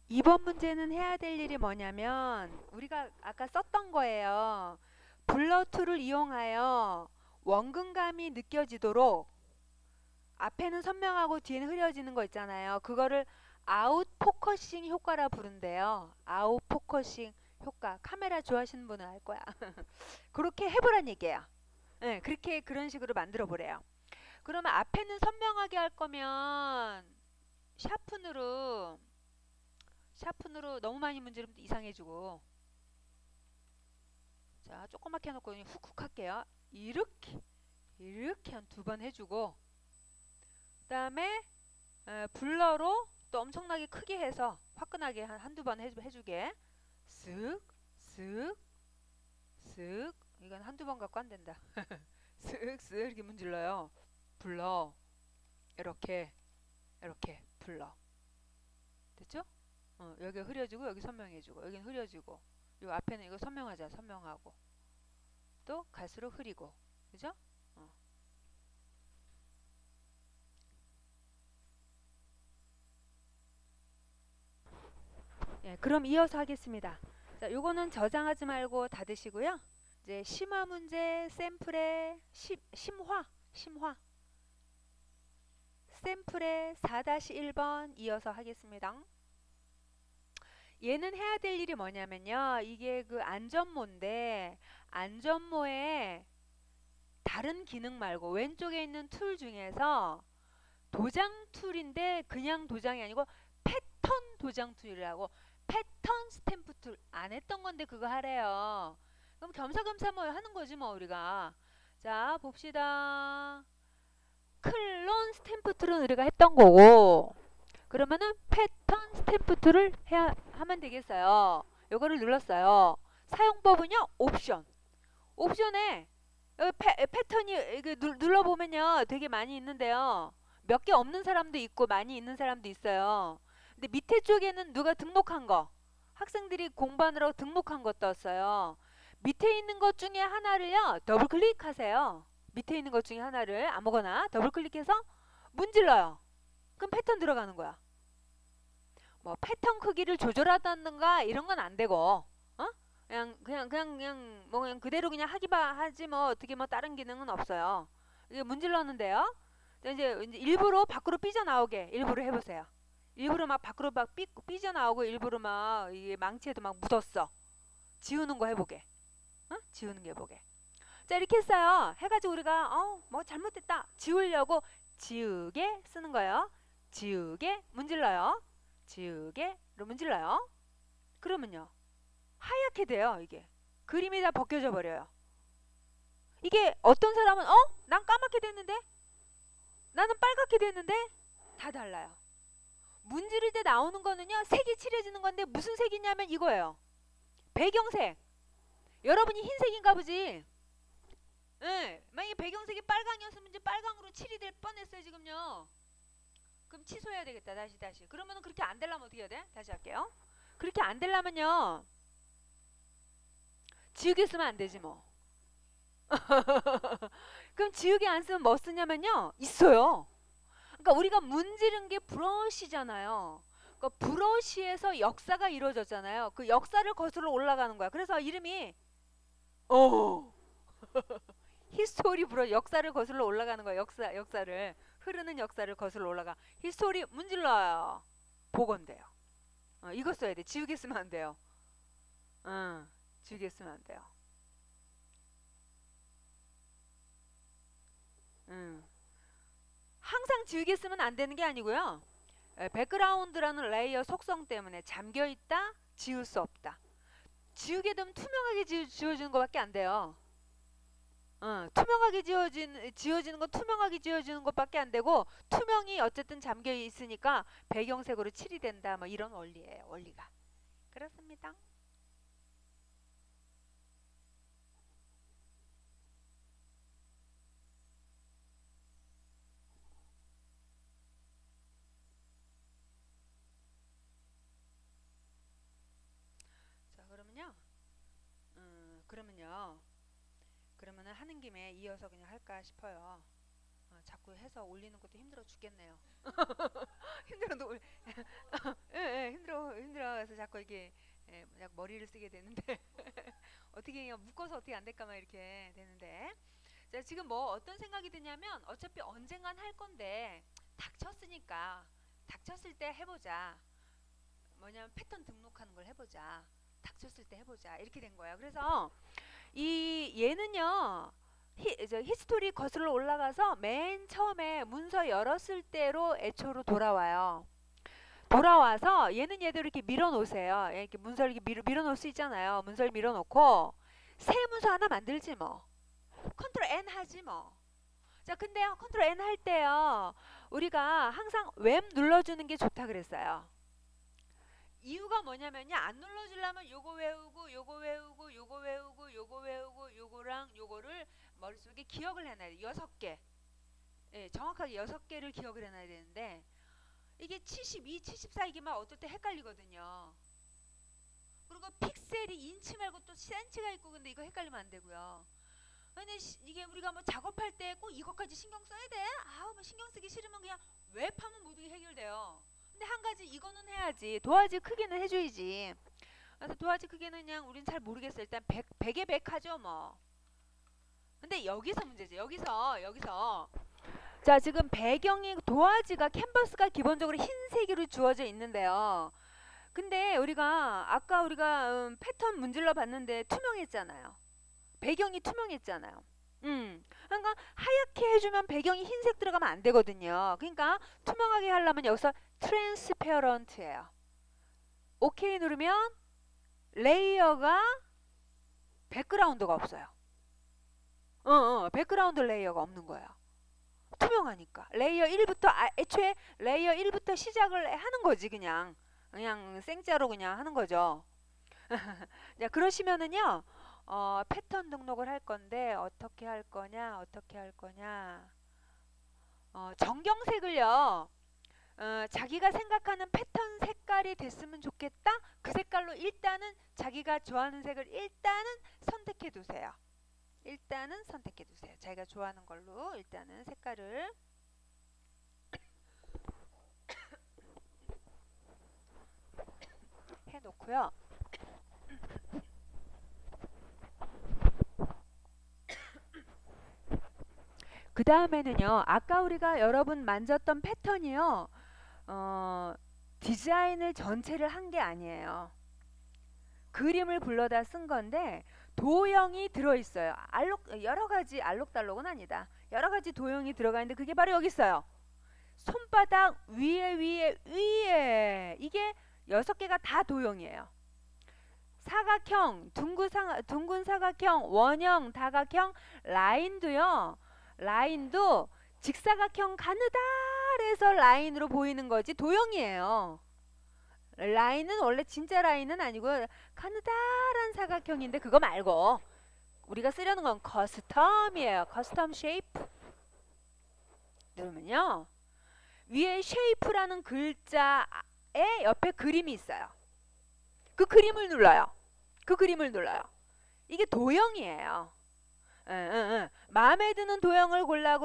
이번 문제는 해야 될 일이 뭐냐면 우리가 아까 썼던 거예요. 블러2를 이용하여 원근감이 느껴지도록 앞에는 선명하고 뒤에는 흐려지는 거 있잖아요. 그거를 아웃 포커싱 효과라 부른대요. 아웃 포커싱 효과. 카메라 좋아하시는 분은 알 거야. 그렇게 해보란 얘기예요. 네, 그렇게 그런 식으로 만들어 보래요. 그러면 앞에는 선명하게 할 거면 샤픈으로 너무 많이 문지르면 이상해지고, 자 조그맣게 해놓고 그냥 훅훅 할게요. 이렇게 한 두 번 해주고, 그 다음에 블러로 또 엄청나게 크게 해서 화끈하게 한두 번 해주게. 쓱 쓱 쓱. 이건 한두 번 갖고 안 된다. 쓱쓱 이렇게 문질러요. 블러. 이렇게 블러. 됐죠? 여기 흐려지고 여기 선명해지고 여기는 흐려지고, 요 앞에는 이거 선명하자. 선명하고 또 갈수록 흐리고. 그죠? 어. 예, 그럼 이어서 하겠습니다. 자, 요거는 저장하지 말고 닫으시고요. 이제 심화 문제 샘플의 심화 샘플의 4-1번 이어서 하겠습니다. 얘는 해야 될 일이 뭐냐면요. 이게 그 안전모인데, 안전모에 다른 기능 말고 왼쪽에 있는 툴 중에서 도장 툴인데 그냥 도장이 아니고 패턴 도장 툴이라고, 패턴 스탬프 툴 안 했던 건데 그거 하래요. 그럼 겸사겸사 뭐 하는 거지 뭐 우리가. 자 봅시다. 클론 스탬프 툴은 우리가 했던 거고, 그러면은 패턴 스탬프 툴을 하면 되겠어요. 요거를 눌렀어요. 사용법은요, 옵션에 여기 패턴이 이게 눌러보면요 되게 많이 있는데요. 몇 개 없는 사람도 있고 많이 있는 사람도 있어요. 근데 밑에 쪽에는 누가 등록한 거, 학생들이 공부하느라고 등록한 거 떴어요. 밑에 있는 것 중에 하나를요 더블 클릭하세요. 밑에 있는 것 중에 하나를 아무거나 더블 클릭해서 문질러요. 그럼 패턴 들어가는 거야. 뭐 패턴 크기를 조절하다든가 이런 건 안 되고, 그냥 뭐 그냥 그대로 그냥 하지 뭐 어떻게 뭐 다른 기능은 없어요. 이게 문질렀는데요. 이제 일부러 밖으로 삐져나오게 일부러 해보세요. 일부러 막 밖으로 막 삐져나오고, 일부러 막 이게 망치에도 막 묻었어. 지우는 거 해보게. 지우는 게 해보게. 자 이렇게 했어요. 해가지고 우리가 뭐 잘못됐다 지우려고 지우개 쓰는 거예요. 지우개 문질러요. 지우개로 문질러요. 그러면요 하얗게 돼요. 이게 그림이 다 벗겨져 버려요. 이게 어떤 사람은 난 까맣게 됐는데, 나는 빨갛게 됐는데, 다 달라요. 문지를 때 나오는 거는요 색이 칠해지는 건데, 무슨 색이냐면 이거예요. 배경색. 여러분이 흰색인가 보지. 예, 만약에 배경색이 빨강이었으면 이제 빨강으로 칠이 될 뻔했어요 지금요. 그럼 취소해야 되겠다. 다시. 그러면은 그렇게 안 되려면 어떻게 해야 돼? 다시 할게요. 그렇게 안 되려면요 지우개 쓰면 안 되지 뭐. 그럼 지우개 안 쓰면 뭐 쓰냐면요 있어요. 그러니까 우리가 문지른 게 브러쉬잖아요. 그러니까 브러쉬에서 역사가 이루어졌잖아요. 그 역사를 거슬러 올라가는 거야. 그래서 이름이 어 히스토리 브러, 역사를 거슬러 올라가는 거야. 역사를 흐르는 역사를 거슬러 올라가. 히스토리 문질러요. 복원돼요. 이거 써야 돼. 지우개 쓰면 안 돼요. 지우개 쓰면 안 돼요. 항상 지우개 쓰면 안 되는 게 아니고요. 백그라운드라는 레이어 속성 때문에 잠겨있다, 지울 수 없다. 지우개 되면 투명하게 지워지는 것밖에 안 돼요. 투명하게 지워지는 건 투명하게 지워지는 것밖에 안 되고, 투명이 어쨌든 잠겨 있으니까 배경색으로 칠이 된다. 뭐 이런 원리예요. 원리가. 그렇습니다. 자, 그러면요. 그러면은 하는 김에 이어서 그냥 할까 싶어요. 자꾸 해서 올리는 것도 힘들어 죽겠네요. 힘들어도 예, 예, 힘들어. 올라가서 자꾸 이게 자꾸 머리를 쓰게 되는데 어떻게 그냥 묶어서 어떻게 안 될까 막 이렇게 되는데 자 지금 뭐 어떤 생각이 드냐면 어차피 언젠간 할 건데 닥쳤으니까 닥쳤을 때 해보자 뭐냐면 패턴 등록하는 걸 해보자 닥쳤을 때 해보자 이렇게 된 거예요. 그래서 이 얘는요 히스토리 거슬러 올라가서 맨 처음에 문서 열었을 때로 애초로 돌아와요. 돌아와서 얘는 얘대로 이렇게 밀어놓으세요. 이렇게 문서를 이렇게 밀어놓을 수 있잖아요. 문서를 밀어놓고 새 문서 하나 만들지 뭐. 컨트롤 N 하지 뭐. 자 근데요 컨트롤 N 할 때요 우리가 항상 웹 눌러주는 게 좋다 그랬어요. 이유가 뭐냐면요 안 눌러주려면 요거 외우고 요거 외우고 요거 외우고 요거 외우고 요거랑 요거를 머릿속에 기억을 해놔야 돼요. 6개 예, 정확하게 6개를 기억을 해놔야 되는데 이게 72, 74 이게 막 어떨 때 헷갈리거든요. 그리고 픽셀이 인치 말고 또 센치가 있고 근데 이거 헷갈리면 안 되고요. 근데 이게 우리가 뭐 작업할 때 꼭 이것까지 신경 써야 돼? 아우 뭐 신경 쓰기 싫으면 그냥 웹하면 모두 해결돼요. 근데 한 가지 이거는 해야지. 도화지 크기는 해줘야지. 그래서 도화지 크기는 그냥 우린 잘 모르겠어요. 일단 100에 100 하죠 뭐. 근데 여기서 문제지. 여기서 자 지금 배경이 도화지가 캔버스가 기본적으로 흰색으로 주어져 있는데요. 근데 아까 우리가 패턴 문질러 봤는데 투명했잖아요. 배경이 투명했잖아요. 그러니까 하얗게 해주면 배경이 흰색 들어가면 안 되거든요. 그러니까 투명하게 하려면 여기서 트랜스페어런트예요. 오케이 누르면 레이어가 백그라운드가 없어요. 백그라운드 레이어가 없는 거예요. 투명하니까 레이어 1부터 애초에 레이어 1부터 시작을 하는 거지 그냥 생짜로 그냥 하는 거죠. 자 그러시면은요 패턴 등록을 할 건데 어떻게 할 거냐 정경색을요 자기가 생각하는 패턴 색깔이 됐으면 좋겠다 그 색깔로 일단은 자기가 좋아하는 색을 일단은 선택해 두세요. 자기가 좋아하는 걸로 일단은 색깔을 해 놓고요. 그 다음에는요 아까 우리가 여러분 만졌던 패턴이요 디자인을 전체를 한 게 아니에요. 그림을 불러다 쓴 건데 도형이 들어있어요. 여러가지 알록달록은 아니다. 여러가지 도형이 들어가 있는데 그게 바로 여기 있어요. 손바닥 위에 이게 6개가 다 도형이에요. 사각형, 둥근 사각형, 원형, 다각형, 라인도 직사각형 가느다래서 라인으로 보이는 거지 도형이에요. 라인은 원래 진짜 라인은 아니고 가느다란 사각형인데 그거 말고 우리가 쓰려는 건 커스텀이에요. 커스텀 쉐이프 누르면요 위에 쉐이프라는 글자에 옆에 그림이 있어요. 그 그림을 눌러요. 이게 도형이에요. 마음에 드는 도형을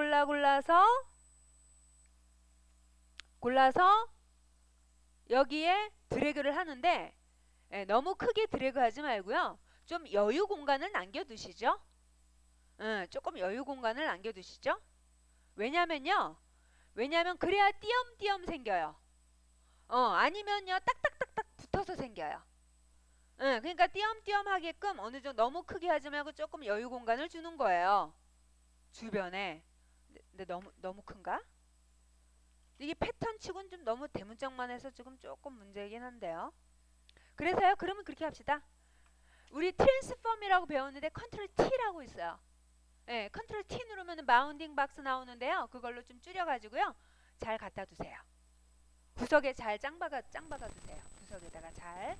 골라서 여기에 드래그를 하는데 너무 크게 드래그 하지 말고요. 좀 여유 공간을 남겨두시죠. 조금 여유 공간을 남겨두시죠. 왜냐면 그래야 띄엄띄엄 생겨요. 아니면요 딱딱딱딱 붙어서 생겨요. 그러니까 띄엄띄엄 하게끔 어느 정도 너무 크게 하지 말고 조금 여유 공간을 주는 거예요. 주변에. 근데 너무 큰가? 이게 패턴 치고는 좀 너무 대문짝만 해서 지금 조금 문제이긴 한데요. 그래서요 그러면 그렇게 합시다. 우리 트랜스폼이라고 배웠는데 컨트롤 T라고 있어요. 컨트롤 T 누르면 바운딩 박스 나오는데요. 그걸로 좀 줄여가지고요. 잘 갖다 두세요. 구석에 잘 짱 박아 두세요. 구석에다가 잘.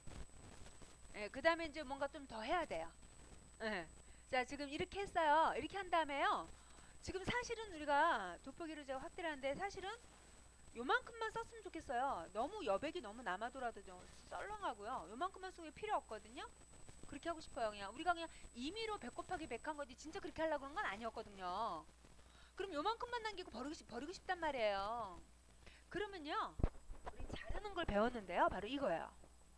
그 다음에 이제 뭔가 좀 더 해야 돼요. 자 지금 이렇게 했어요. 이렇게 한 다음에요. 지금 사실은 우리가 돋보기를 제가 확대를 하는데 사실은 요만큼만 썼으면 좋겠어요. 너무 여백이 너무 남아돌아도 좀 썰렁하고요. 요만큼만 쓰기 필요 없거든요. 그렇게 하고 싶어요. 우리가 그냥 임의로 100 곱하기 100 한 거지 진짜 그렇게 하려고 그런 건 아니었거든요. 그럼 요만큼만 남기고 버리고 싶단 말이에요. 그러면요 우리 자르는 걸 배웠는데요. 바로 이거예요.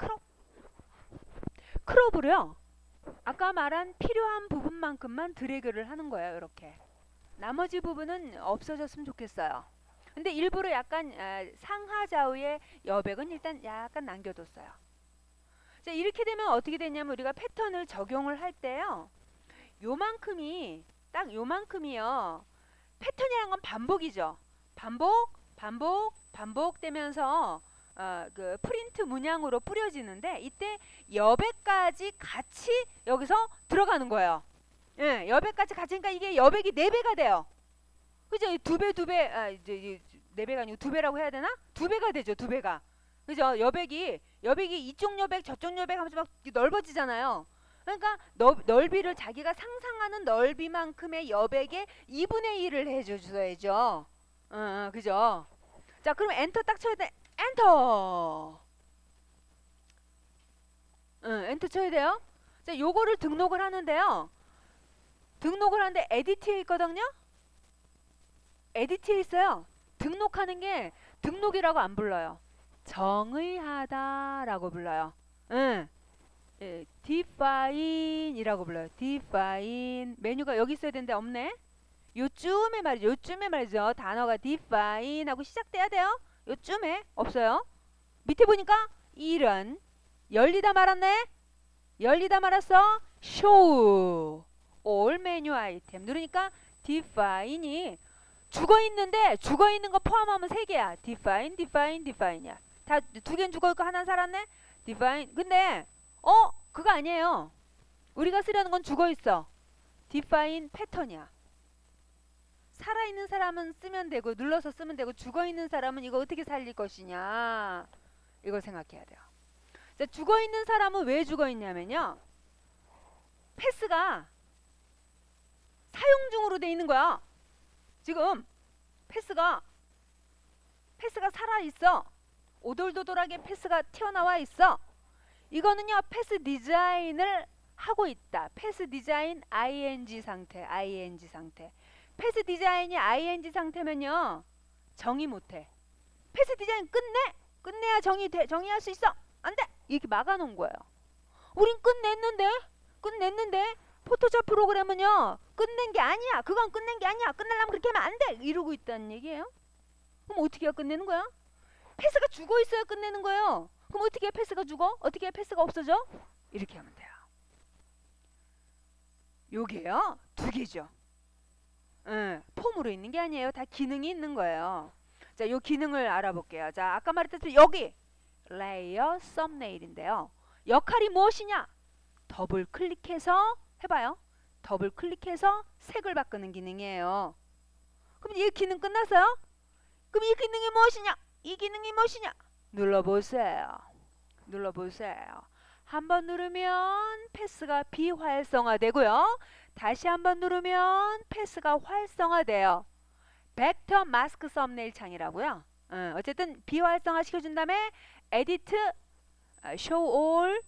크롭으로요. 아까 말한 필요한 부분만큼만 드래그를 하는 거예요. 이렇게. 나머지 부분은 없어졌으면 좋겠어요. 근데 일부러 약간 상하 좌우의 여백은 일단 약간 남겨뒀어요. 자, 이렇게 되면 어떻게 되냐면 우리가 패턴을 적용을 할 때요. 요만큼이 딱 요만큼이요. 패턴이란 건 반복이죠. 반복되면서 그 프린트 문양으로 뿌려지는데 이때 여백까지 같이 여기서 들어가는 거예요. 예, 여백까지 같이 그러니까 이게 여백이 4배가 돼요. 그죠? 2배, 이제 4배가 아니고 2배라고 해야 되나? 2배가 되죠. 2배가. 그죠? 여백이 이쪽 여백 저쪽 여백 하면서 막 넓어지잖아요. 그러니까 넓이를 자기가 상상하는 넓이만큼의 여백의 2분의 1을 해줘야죠. 그죠? 자, 그럼 엔터 딱 쳐야 돼. 엔터. 엔터 쳐야 돼요. 자, 요거를 등록을 하는데요. 등록을 하는데 에디트에 있거든요. 에디트에 있어요. 등록하는 게 등록이라고 안 불러요. 정의하다라고 불러요. 예, define이라고 불러요. define. 메뉴가 여기 있어야 되는데 없네. 요쯤에 말이죠. 단어가 define 하고 시작돼야 돼요. 요쯤에 없어요. 밑에 보니까 이런 열리다 말았네. 열리다 말았어. show all menu item 누르니까 define이 죽어있는데 죽어있는 거 포함하면 3개야. define이야. 다 2개는 죽어있고 하나는 살았네. define. 근데 그거 아니에요. 우리가 쓰려는 건 죽어있어. define 패턴이야. 살아있는 사람은 쓰면 되고 눌러서 쓰면 되고 죽어있는 사람은 이거 어떻게 살릴 것이냐 이걸 생각해야 돼요. 자, 죽어있는 사람은 왜 죽어있냐면요. 패스가 사용 중으로 돼 있는 거야. 지금 패스가 살아있어. 오돌도돌하게 패스가 튀어나와 있어. 이거는요. 패스 디자인을 하고 있다. 패스 디자인 ing 상태. 패스 디자인이 ing 상태면요. 정의 못해. 패스 디자인 끝내야 정의할 수 있어. 안 돼. 이렇게 막아놓은 거예요. 우린 끝냈는데 포토샵 프로그램은요. 끝낸 게 아니야. 그건 끝낸 게 아니야. 끝내려면 그렇게 하면 안 돼. 이러고 있다는 얘기예요. 그럼 어떻게 해야 끝내는 거야? 패스가 죽어 있어야 끝내는 거예요. 그럼 어떻게 해 패스가 죽어? 어떻게 해 패스가 없어져? 이렇게 하면 돼요. 요게요. 2개죠. 폼으로 있는 게 아니에요. 다 기능이 있는 거예요. 자, 요 기능을 알아볼게요. 자, 아까 말했듯이 여기 레이어 썸네일인데요. 역할이 무엇이냐? 더블 클릭해서 해봐요. 더블 클릭해서 색을 바꾸는 기능이에요. 그럼 이 기능 끝났어요? 그럼 이 기능이 무엇이냐? 눌러보세요. 한번 누르면 패스가 비활성화되고요. 다시 한번 누르면 패스가 활성화돼요. 벡터 마스크 썸네일 창이라고요. 어쨌든 비활성화 시켜준 다음에 에디트, show all,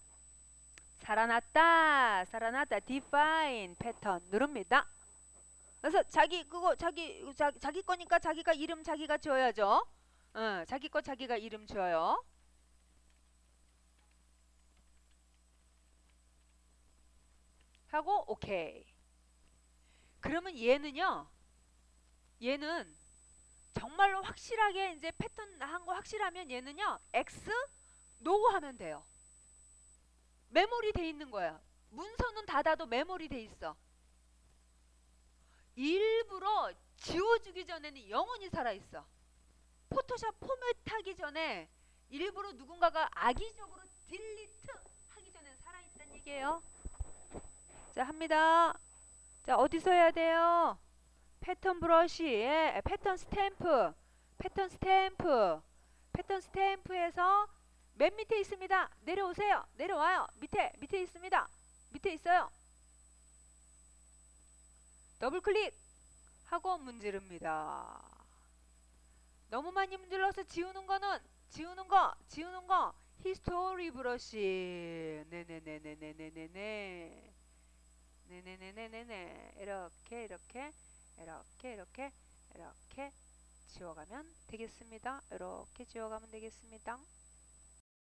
살아났다, define, 패턴 누릅니다. 그래서 자기 거니까 자기가 이름 자기가 지어야죠. 자기 거 자기가 이름 지어요. 하고 오케이. 그러면 얘는 정말로 확실하게 이제 패턴 한 거 확실하면 얘는요. X 노 하면 돼요. 메모리 돼 있는 거야. 문서는 닫아도 메모리 돼 있어. 일부러 지워주기 전에는 영원히 살아있어. 포토샵 포맷하기 전에 일부러 누군가가 악의적으로 딜리트 하기 전에 살아있다는 얘기예요. 자, 합니다. 자, 어디서 해야 돼요? 패턴 브러쉬에 패턴 스탬프에서 맨 밑에 있습니다. 내려오세요. 내려와요. 밑에 있습니다. 밑에 있어요. 더블 클릭 하고 문지릅니다. 너무 많이 문질러서 지우는 거 히스토리 브러쉬. 네네네네네네네. 이렇게 지워가면 되겠습니다. 이렇게 지워가면 되겠습니다.